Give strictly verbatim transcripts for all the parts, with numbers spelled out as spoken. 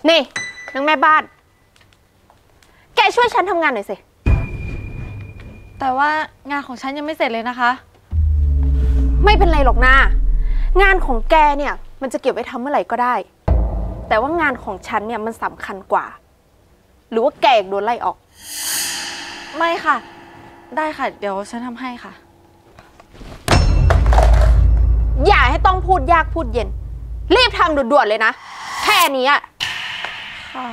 นี่นางแม่บ้านแกช่วยฉันทำงานหน่อยสิแต่ว่างานของฉันยังไม่เสร็จเลยนะคะไม่เป็นไรหรอกนะงานของแกเนี่ยมันจะเก็บไว้ทำเมื่อไหร่ก็ได้แต่ว่างานของฉันเนี่ยมันสำคัญกว่าหรือว่าแกอยากโดนไล่ออกไม่ค่ะได้ค่ะเดี๋ยวฉันทำให้ค่ะอย่าให้ต้องพูดยากพูดเย็นรีบทำด่วนๆเลยนะแค่นี้อะค่ะ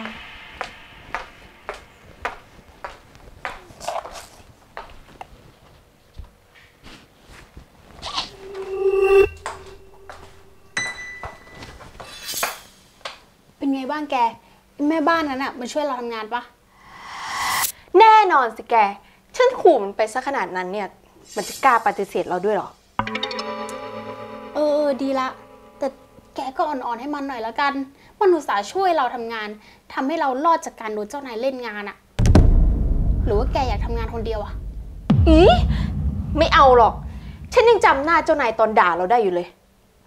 เป็นไงบ้างแกแม่บ้านนั้นอะมันช่วยเราทำงานปะแน่นอนสิแกฉันขู่มันไปซะขนาดนั้นเนี่ยมันจะกล้าปฏิเสธเราด้วยหรอเออดีละแต่แกก็อ่อนๆให้มันหน่อยแล้วกันมันอุตส่าห์ช่วยเราทำงานทำให้เรารอดจากการโดนเจ้านายเล่นงานอะหรือว่าแกอยากทำงานคนเดียวอะอีไม่เอาหรอกฉันยังจำหน้าเจ้านายตอนด่าเราได้อยู่เลย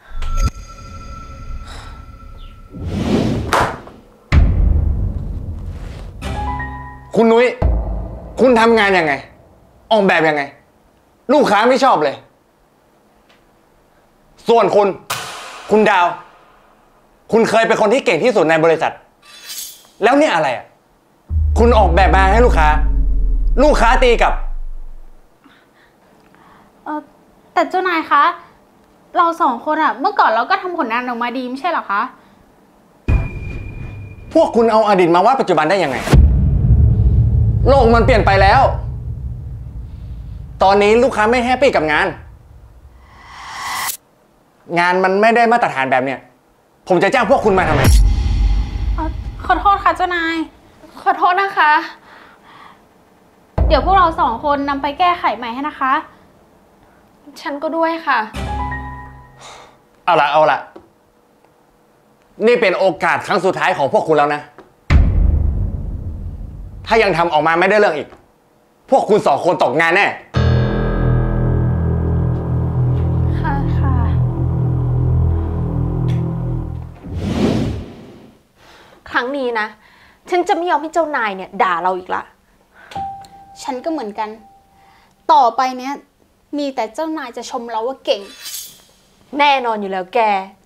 คุณนุ้ยคุณทำงานยังไงออกแบบยังไงลูกค้าไม่ชอบเลยส่วนคุณคุณดาวคุณเคยเป็นคนที่เก่งที่สุดในบริษัทแล้วเนี่ยอะไรอ่ะคุณออกแบบมาให้ลูกค้าลูกค้าตีกลับเออแต่เจ้านายคะเราสองคนอะเมื่อก่อนเราก็ทำผลงานออกมาดีไม่ใช่หรอคะพวกคุณเอาอดีตมาว่าปัจจุบันได้ยังไงโลกมันเปลี่ยนไปแล้วตอนนี้ลูกค้าไม่แฮปปี้กับงานงานมันไม่ได้มาตรฐานแบบเนี้ยผมจะจ้างพวกคุณมาทำไมขอโทษค่ะเจ้านายขอโทษนะคะเดี๋ยวพวกเราสองคนนำไปแก้ไขใหม่ให้นะคะฉันก็ด้วยค่ะเอาละเอาละนี่เป็นโอกาสครั้งสุดท้ายของพวกคุณแล้วนะถ้ายังทำออกมาไม่ได้เรื่องอีกพวกคุณสองคนตกงานแน่ค่ะค่ะครั้งนี้นะฉันจะไม่ยอมให้เจ้านายเนี่ยด่าเราอีกละฉันก็เหมือนกันต่อไปเนี้ยมีแต่เจ้านายจะชมเราว่าเก่งแน่นอนอยู่แล้วแก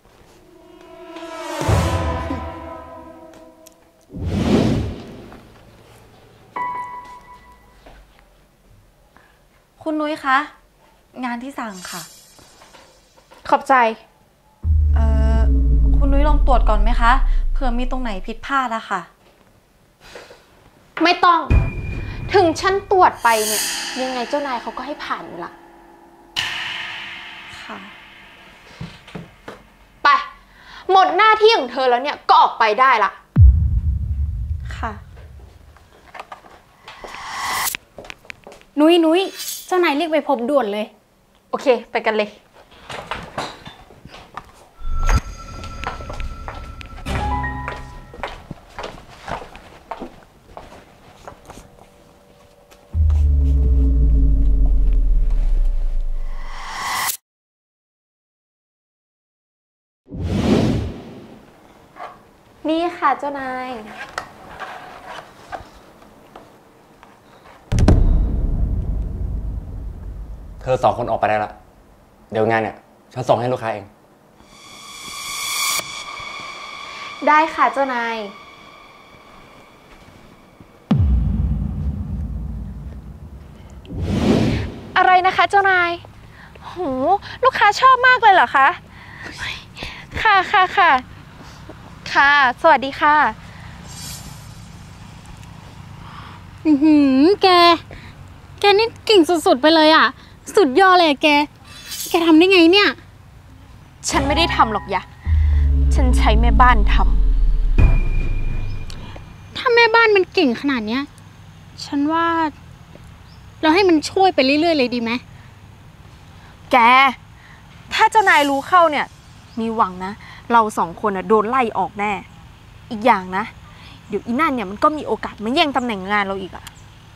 คุณนุ้ยคะงานที่สั่งค่ะขอบใจเอ่อคุณนุ้ยลองตรวจก่อนไหมคะเผื่อมีตรงไหนผิดพลาดอะค่ะไม่ต้องถึงฉันตรวจไปเนี่ยยังไงเจ้านายเขาก็ให้ผ่านอยู่ละค่ะไปหมดหน้าที่ของเธอแล้วเนี่ยก็ออกไปได้ละค่ะนุ้ยนุ้ยเจ้านายเรียกไปพบด่วนเลยโอเคไปกันเลยนี่ค่ะเจ้านายเธอสองคนออกไปได้ละเดี๋ยวงานเนี่ยฉันส่งให้ลูกค้าเองได้ค่ะเจ้านายอะไรนะคะเจ้านายโหลูกค้าชอบมากเลยเหรอคะค่ะค่ะค่ะค่ะสวัสดีค่ะอือหือแกแกนี่เก่งสุดๆไปเลยอ่ะสุดยอดเลยแกแกทำได้ไงเนี่ยฉันไม่ได้ทำหรอกยะฉันใช้แม่บ้านทำถ้าแม่บ้านมันเก่งขนาดเนี้ยฉันว่าเราให้มันช่วยไปเรื่อยๆเลยดีไหมแกถ้าเจ้านายรู้เข้าเนี่ยมีหวังนะเราสองคนอะโดนไล่ออกแน่อีกอย่างนะเดี๋ยวอีนั่นเนี่ยมันก็มีโอกาสมาแย่งตำแหน่งงานเราอีกอะ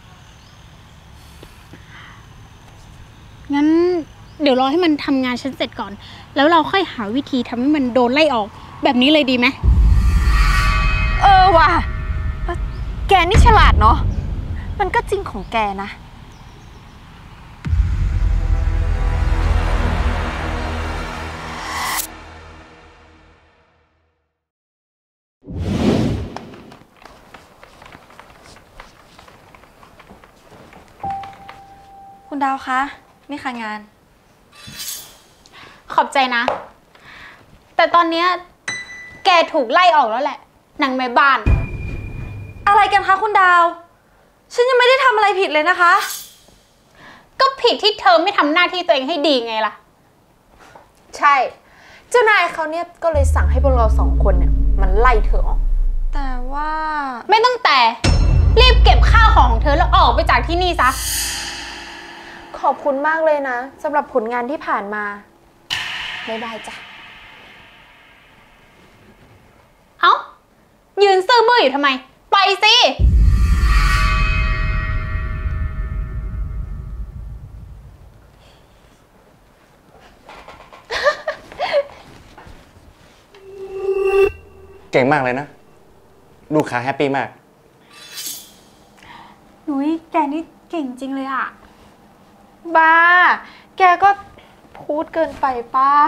งั้นเดี๋ยวรอให้มันทำงานฉันเสร็จก่อนแล้วเราค่อยหาวิธีทำให้มันโดนไล่ออกแบบนี้เลยดีไหมเออว่ะเอ่อแกนี่ฉลาดเนาะ มันก็จริงของแกนะคุณดาวคะนี่ค่ะงานขอบใจนะ แต่ตอนเนี้ยแกถูกไล่ออกแล้วแหละนางแม่บ้านอะไรกันคะคุณดาว ฉันยังไม่ได้ทำอะไรผิดเลยนะคะก็ผิดที่เธอไม่ทำหน้าที่ตัวเองให้ดีไงล่ะใช่ เจ้านายเขาเนี่ยก็เลยสั่งให้พวกเราสองคนเนี่ยมันไล่เธอออกแต่ว่าไม่ต้องแต่ รีบเก็บข้าวของของเธอแล้วออกไปจากที่นี่ซะขอบคุณมากเลยนะสำหรับผลงานที่ผ่านมา บ๊ายบายจ้ะเอ้า ยืนซื่อบื้ออยู่ทำไม ไปสิเก่งมากเลยนะ ลูกค้าแฮปปี้มากหนุ้ยแกนี่เก่งจริงเลยอะบ้า แกก็พูดเกินไปป้า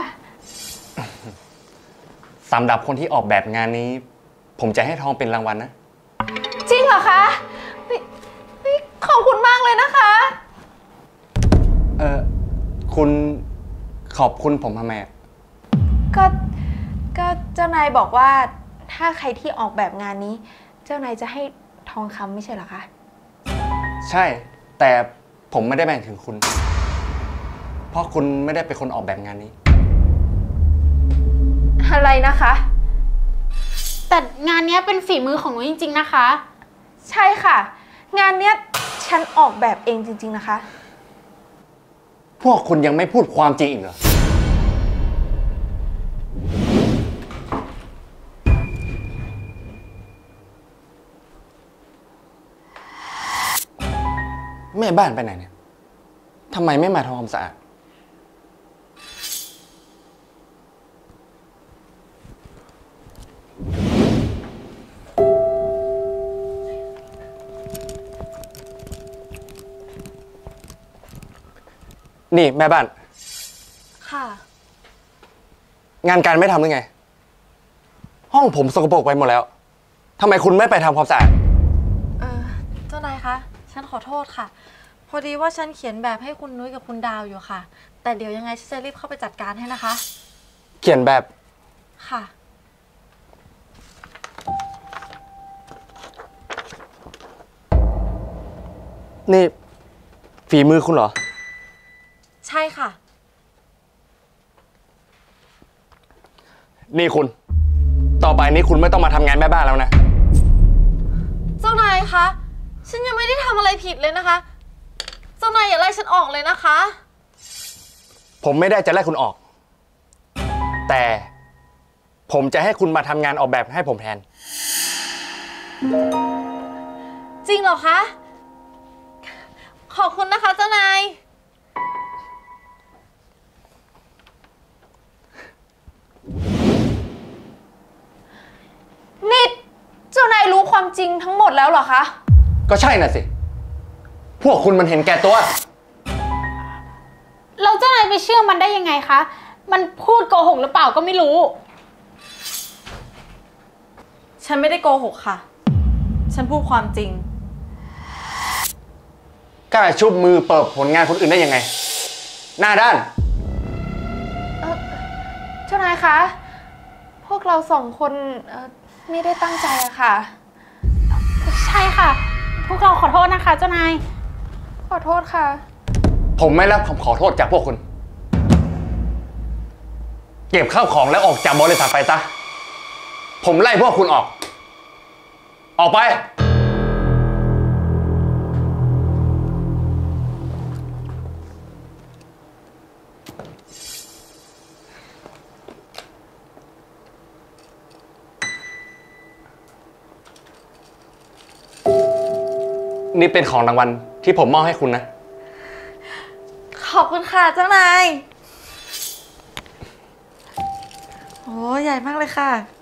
สำหรับคนที่ออกแบบงานนี้ ผมจะให้ทองเป็นรางวัลนะจริงเหรอคะเฮ้ยเฮ้ยขอบคุณมากเลยนะคะเออคุณขอบคุณผมทำไมอะก็ก็เจ้านายบอกว่าถ้าใครที่ออกแบบงานนี้ เจ้านายจะให้ทองคำไม่ใช่เหรอคะใช่ แต่ผมไม่ได้แบ่งถึงคุณ เพราะคุณไม่ได้เป็นคนออกแบบงานนี้อะไรนะคะแต่งานเนี้ยเป็นฝีมือของหนูจริงๆนะคะใช่ค่ะ งานเนี้ยฉันออกแบบเองจริงๆนะคะพวกคุณยังไม่พูดความจริงอีกเหรอ แม่บ้านไปไหนเนี่ย ทำไมไม่มาทำความสะอาด นี่แม่บ้านค่ะงานการไม่ทำหรือไง ห้องผมสกปรกไปหมดแล้ว ทำไมคุณไม่ไปทำความสะอาดเออเจ้านายคะ ฉันขอโทษค่ะ พอดีว่าฉันเขียนแบบให้คุณนุ้ยกับคุณดาวอยู่ค่ะ แต่เดี๋ยวยังไงฉันจะรีบเข้าไปจัดการให้นะคะเขียนแบบค่ะนี่ฝีมือคุณเหรอใช่ค่ะนี่คุณ ต่อไปนี้คุณไม่ต้องมาทำงานแม่บ้านแล้วนะเจ้านายคะ ฉันยังไม่ได้ทำอะไรผิดเลยนะคะ เจ้านายอย่าไล่ฉันออกเลยนะคะผมไม่ได้จะไล่คุณออก แต่ผมจะให้คุณมาทำงานออกแบบให้ผมแทนจริงเหรอคะ ขอบคุณนะคะเจ้านายนี่เจ้านายรู้ความจริงทั้งหมดแล้วเหรอคะก็ใช่น่ะสิ พวกคุณมันเห็นแก่ตัวเราเจ้านายไปเชื่อมันได้ยังไงคะ มันพูดโกหกหรือเปล่าก็ไม่รู้ฉันไม่ได้โกหกค่ะ ฉันพูดความจริงกล้าชุบมือเปิดผลงานคนอื่นได้ยังไง หน้าด้านเจ้านายคะ พวกเราสองคนเอ่อไม่ได้ตั้งใจอะค่ะใช่ค่ะ พวกเราขอโทษนะคะเจ้านายขอโทษค่ะผมไม่รับคำขอโทษจากพวกคุณ เก็บข้าวของแล้วออกจากบริษัทไปซะ ผมไล่พวกคุณออก ออกไป นี่เป็นของรางวัลที่ผมมอบให้คุณนะขอบคุณค่ะเจ้านาย โอ้ใหญ่มากเลยค่ะ